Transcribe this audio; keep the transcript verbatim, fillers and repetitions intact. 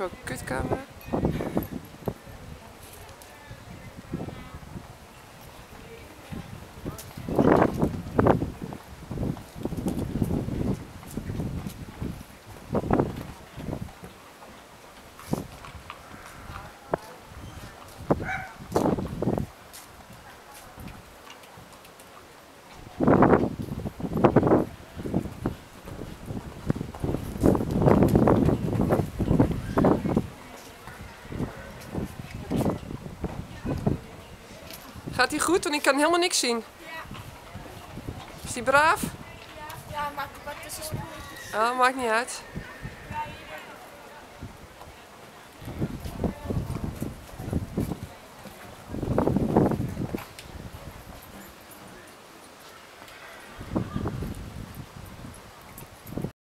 zo'n kutcamera. Gaat hij goed? Want ik kan helemaal niks zien. Ja. Is hij braaf? Ja, ja, maakt wat tussen spoortjes. Oh, maakt niet uit.